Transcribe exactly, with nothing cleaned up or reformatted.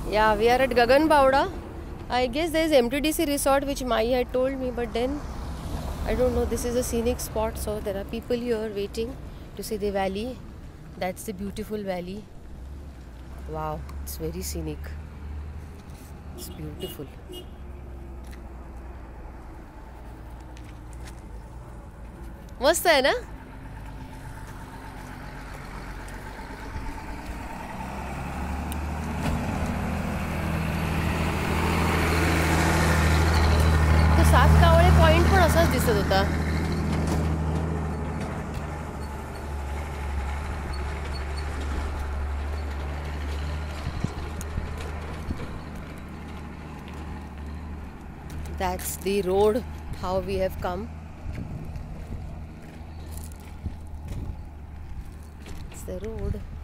Yeah, we are at Gagan Bauda. I guess there is M T D C resort which Mai had told me, but then I don't know. This is a scenic spot, so there are people here waiting to see the valley. That's the beautiful valley. Wow, it's very scenic. It's beautiful. मस्त है ना? तो सात कावळे point पण असाच दिसत होता. That's the road, how we have come. It's the road.